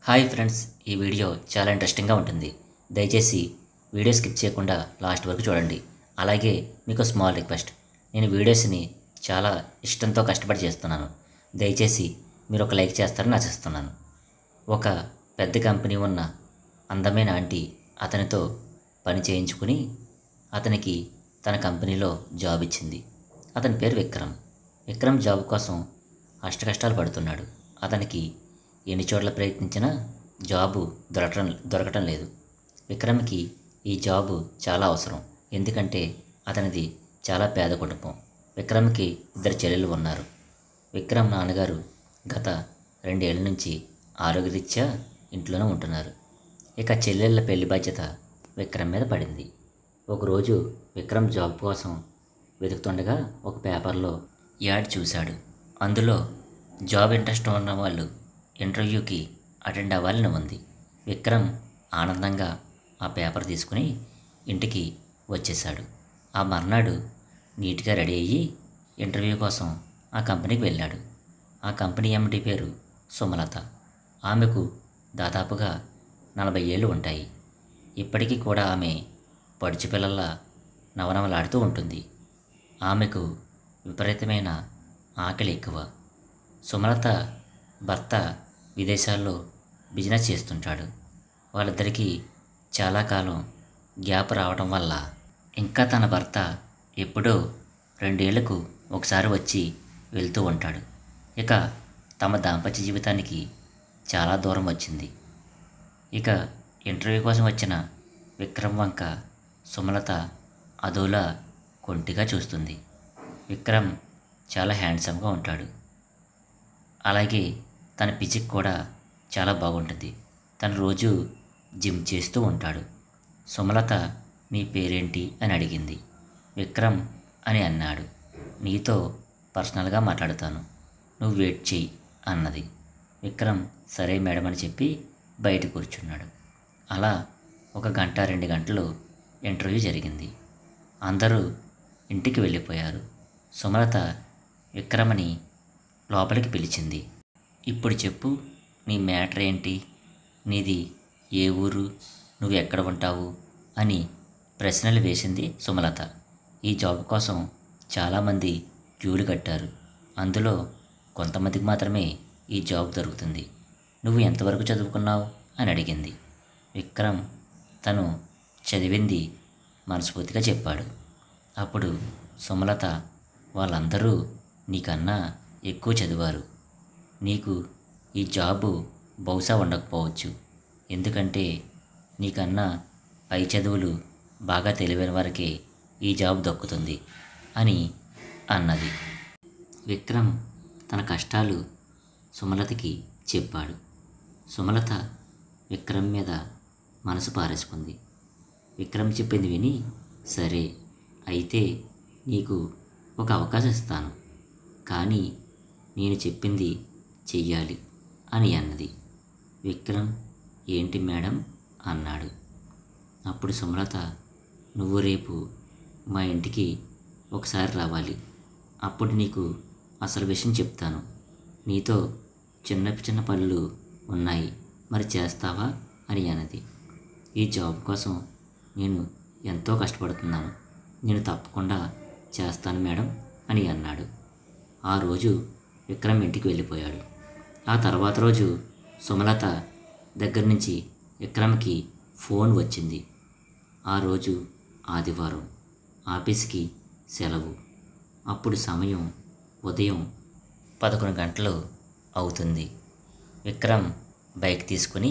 Hi friends, ఈ video చాలా ఇంట్రెస్టింగ్గా ఉంటుంది. దయచేసి వీడియో స్కిప్ చేయకుండా లాస్ట్ వరకు చూడండి. అలాగే మీకు స్మాల్ రిక్వెస్ట్, నేను వీడియోస్ని చాలా ఇష్టంతో కష్టపడి చేస్తున్నాను. దయచేసి మీరు ఒక లైక్ చేస్తారని ఆశిస్తున్నాను. ఒక పెద్ద కంపెనీ ఉన్న అందమైన ఆంటీ అతనితో పని చేయించుకుని అతనికి తన కంపెనీలో జాబ్ ఇచ్చింది. అతని పేరు విక్రమ్. విక్రమ్ జాబ్ కోసం అష్టకష్టాలు పడుతున్నాడు. అతనికి ఎన్ని చోట్ల ప్రయత్నించినా జాబు దొరకటం లేదు. విక్రమ్కి ఈ జాబు చాలా అవసరం. ఎందుకంటే అతనిది చాలా పేద కుటుంబం. విక్రమ్కి 2 చెల్లెలు ఉన్నారు. విక్రమ్ నాన్నగారు గత 2 ఏళ్ల నుంచి ఆరోగ్యరీత్యా ఇంట్లోనే ఉంటున్నారు. ఇక చెల్లెళ్ళ పెళ్లి బాధ్యత విక్రమ్ మీద పడింది. ఒకరోజు విక్రమ్ జాబ్ కోసం వెతుకుతుండగా ఒక పేపర్లో యాడ్ చూశాడు. అందులో జాబ్ ఇంట్రెస్ట్ ఉన్న వాళ్ళు ఇంటర్వ్యూకి అటెండ్ అవ్వాలని ఉంది. విక్రమ్ ఆనందంగా ఆ పేపర్ తీసుకుని ఇంటికి వచ్చేశాడు. ఆ మర్నాడు నీట్గా రెడీ అయ్యి ఇంటర్వ్యూ కోసం ఆ కంపెనీకి వెళ్ళాడు. ఆ కంపెనీ ఎండి పేరు సుమలత. ఆమెకు దాదాపుగా 40 ఏళ్ళు ఉంటాయి. ఇప్పటికీ కూడా ఆమె పడుచు పిల్లల్లా నవనవలాడుతూ ఉంటుంది. ఆమెకు విపరీతమైన ఆకలి ఎక్కువ. సుమలత భర్త విదేశాల్లో బిజినెస్ చేస్తుంటాడు. వాళ్ళిద్దరికీ చాలా కాలం గ్యాప్ రావడం వల్ల ఇంకా తన భర్త ఎప్పుడో 2 ఏళ్లకు ఒకసారి వచ్చి వెళ్తూ ఉంటాడు. ఇక తమ దాంపత్య జీవితానికి చాలా దూరం వచ్చింది. ఇక ఇంటర్వ్యూ కోసం వచ్చిన విక్రమ్ వంక సుమలత అదోలా కొంటిగా చూస్తుంది. విక్రమ్ చాలా హ్యాండ్సమ్గా ఉంటాడు. అలాగే తన ఫిజిక్ కూడా చాలా బాగుంటుంది. తను రోజు జిమ్ చేస్తూ ఉంటాడు. సుమలత నీ పేరేంటి అని అడిగింది. విక్రమ్ అని అన్నాడు. నీతో పర్సనల్గా మాట్లాడతాను, నువ్వు వెయిట్ చెయ్యి అన్నది. విక్రమ్ సరే మేడం అని చెప్పి బయట కూర్చున్నాడు. అలా 1 గంట 2 గంటలు ఇంటర్వ్యూ జరిగింది. అందరూ ఇంటికి వెళ్ళిపోయారు. సుమలత విక్రమ్ని లోపలికి పిలిచింది. ఇప్పుడు చెప్పు, నీ మ్యాటర్ ఏంటి, నీది ఏ ఊరు, నువ్వు ఎక్కడ ఉంటావు అని ప్రశ్నలు వేసింది సుమలత. ఈ జాబ్ కోసం చాలామంది క్యూలు కట్టారు. అందులో కొంతమందికి మాత్రమే ఈ జాబ్ దొరుకుతుంది. నువ్వు ఎంతవరకు చదువుకున్నావు అని అడిగింది. విక్రమ్ తను చదివింది మనస్ఫూర్తిగా చెప్పాడు. అప్పుడు సుమలత వాళ్ళందరూ నీకన్నా ఎక్కువ చదివారు. నీకు ఈ జాబు బహుశా ఉండకపోవచ్చు. ఎందుకంటే నీకన్నా పై చదువులు బాగా తెలివైన వారికే ఈ జాబ్ దక్కుతుంది అని అన్నది. విక్రమ్ తన కష్టాలు సుమలతకి చెప్పాడు. సుమలత విక్రమ్ మీద మనసు పారేసుకుంది. విక్రమ్ చెప్పింది విని సరే అయితే నీకు ఒక అవకాశం ఇస్తాను, కానీ నేను చెప్పింది చెయ్యాలి అని అన్నది. విక్రమ్ ఏంటి మేడం అన్నాడు. అప్పుడు సుమలత నువ్వు రేపు మా ఇంటికి ఒకసారి రావాలి. అప్పుడు నీకు అసలు విషయం చెప్తాను. నీతో చిన్న చిన్న పనులు ఉన్నాయి, మరి చేస్తావా అని అన్నది. ఈ జాబ్ కోసం నేను ఎంతో కష్టపడుతున్నాను, నేను తప్పకుండా చేస్తాను మేడం అని అన్నాడు. ఆ రోజు విక్రమ్ ఇంటికి వెళ్ళిపోయాడు. ఆ తర్వాత రోజు సుమలత దగ్గర నుంచి విక్రమ్కి ఫోన్ వచ్చింది. ఆ రోజు ఆదివారం, ఆఫీస్కి సెలవు. అప్పుడు సమయం ఉదయం 11 గంటలు అవుతుంది. విక్రమ్ బైక్ తీసుకుని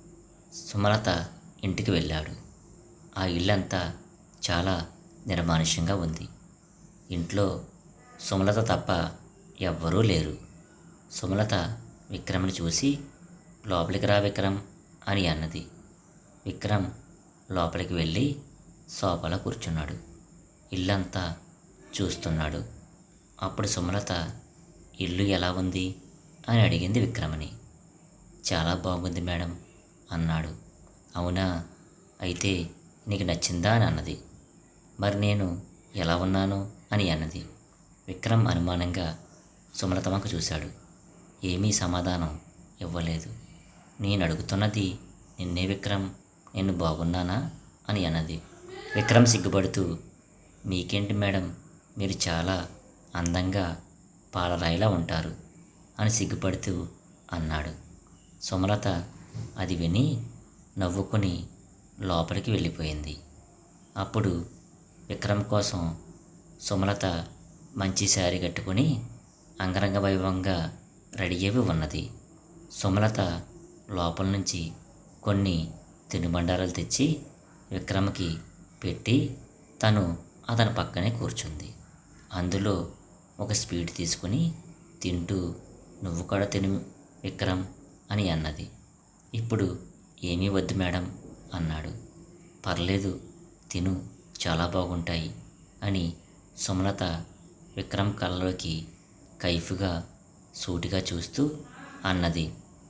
సుమలత ఇంటికి వెళ్ళాడు. ఆ ఇల్లంతా చాలా నిర్మానుష్యంగా ఉంది. ఇంట్లో సుమలత తప్ప ఎవ్వరూ లేరు. సుమలత విక్రమ్ని చూసి లోపలికి రా విక్రమ్ అని అన్నది. విక్రమ్ లోపలికి వెళ్ళి సోఫాలో కూర్చున్నాడు. ఇల్లంతా చూస్తున్నాడు. అప్పుడు సుమలత ఇల్లు ఎలా ఉంది అని అడిగింది విక్రమ్ని. చాలా బాగుంది మేడం అన్నాడు. అవునా, అయితే నీకు నచ్చిందా అని అన్నది. మరి నేను ఎలా ఉన్నాను అని అన్నది. విక్రమ్ అనుమానంగా సుమలత వంక చూశాడు. ఏమీ సమాధానం ఇవ్వలేదు. నేను అడుగుతున్నది నిన్నే విక్రమ్, నేను బాగున్నానా అని అన్నది. విక్రమ్ సిగ్గుపడుతూ, మీకేంటి మేడం, మీరు చాలా అందంగా పాలరాయిలా ఉంటారు అని సిగ్గుపడుతూ అన్నాడు. సుమలత అది విని నవ్వుకొని లోపలికి వెళ్ళిపోయింది. అప్పుడు విక్రమ్ కోసం సుమలత మంచి శారీ కట్టుకుని అంగరంగ వైభవంగా రెడీ అయి ఉన్నది. సుమలత లోపల నుంచి కొన్ని తినుబండారాలు తెచ్చి విక్రమ్కి పెట్టి తను అతని పక్కనే కూర్చుంది. అందులో ఒక స్వీట్ తీసుకుని తింటూ, నువ్వు కూడా తిను విక్రమ్ అని అన్నది. ఇప్పుడు ఏమీ వద్దు మేడం అన్నాడు. పర్లేదు తిను, చాలా బాగుంటాయి అని సుమలత విక్రమ్ కళ్ళలోకి కైఫ్గా సూటిగా చూస్తూ అన్నది.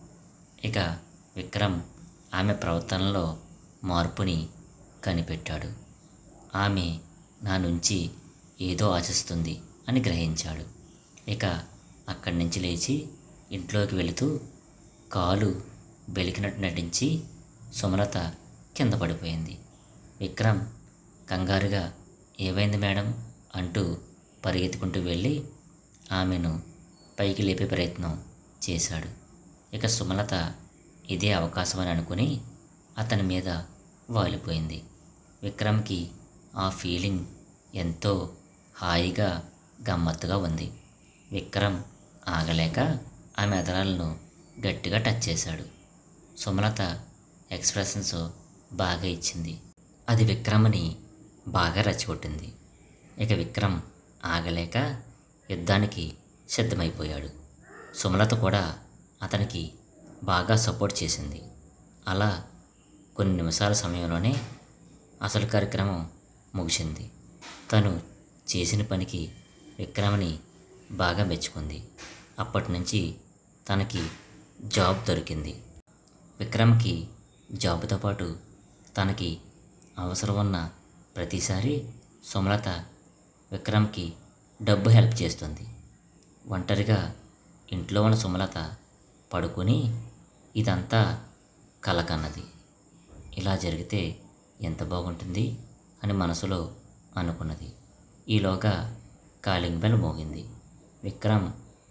ఇక విక్రమ్ ఆమె ప్రవర్తనలో మార్పుని కనిపెట్టాడు. ఆమె నా నుంచి ఏదో ఆశిస్తుంది అని గ్రహించాడు. ఇక అక్కడి నుంచి లేచి ఇంట్లోకి వెళుతూ కాలు బెలికినట్టు నటించి సుమలత కింద పడిపోయింది. విక్రమ్ కంగారుగా ఏమైంది మేడం అంటూ పరిగెత్తుకుంటూ వెళ్ళి ఆమెను పైకి లేపే ప్రయత్నం చేశాడు. ఇక సుమలత ఇదే అవకాశం అని అనుకుని అతని మీద వాలిపోయింది. విక్రమ్కి ఆ ఫీలింగ్ ఎంతో హాయిగా గమ్మత్తుగా ఉంది. విక్రమ్ ఆగలేక ఆమె అదరాలను గట్టిగా టచ్ చేశాడు. సుమలత ఎక్స్ప్రెషన్స్ బాగా ఇచ్చింది. అది విక్రమ్ని బాగా రెచ్చగొట్టింది. ఇక విక్రమ్ ఆగలేక యుద్ధానికి సిద్ధమైపోయాడు. సుమలత కూడా అతనికి బాగా సపోర్ట్ చేసింది. అలా కొన్ని నిమిషాల సమయంలోనే అసలు కార్యక్రమం ముగిసింది. తను చేసిన పనికి విక్రమ్ని బాగా మెచ్చుకుంది. అప్పటి నుంచి తనకి జాబ్ దొరికింది. విక్రమ్కి జాబ్తో పాటు తనకి అవసరం ఉన్న ప్రతిసారి సుమలత విక్రమ్కి డబ్బు హెల్ప్ చేస్తుంది. ఒంటరిగా ఇంట్లో ఉన్న సుమలత పడుకుని ఇదంతా కలకన్నది. ఇలా జరిగితే ఎంత బాగుంటుంది అని మనసులో అనుకున్నది. ఈలోగా కాలింగ్ బెల్ మోగింది. విక్రమ్,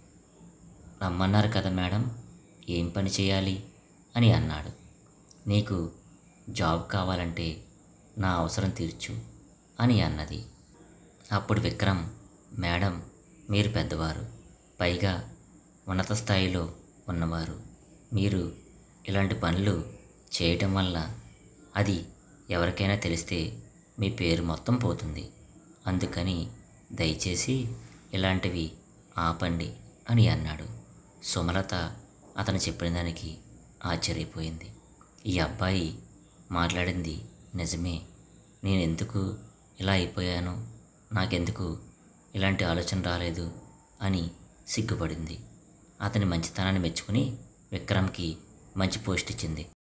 రమ్మన్నారు కదా మేడం, ఏం పని చేయాలి అని అన్నాడు. నీకు జాబ్ కావాలంటే నా అవసరం తీర్చు అని అన్నది. అప్పుడు విక్రమ్, మేడం మీరు పెద్దవారు, పైగా ఉన్నత స్థాయిలో ఉన్నవారు, మీరు ఇలాంటి పనులు చేయటం వల్ల అది ఎవరికైనా తెలిస్తే మీ పేరు మొత్తం పోతుంది. అందుకని దయచేసి ఇలాంటివి ఆపండి అని అన్నాడు. సుమలత అతను చెప్పిన దానికి ఆశ్చర్యపోయింది. ఈ అబ్బాయి మాట్లాడింది నిజమే, నేనెందుకు ఇలా అయిపోయాను, నాకెందుకు ఇలాంటి ఆలోచన రాలేదు అని సిగ్గుపడింది. అతని మంచితనాన్ని మెచ్చుకుని విక్రమ్కి మంచి పోస్ట్ ఇచ్చింది.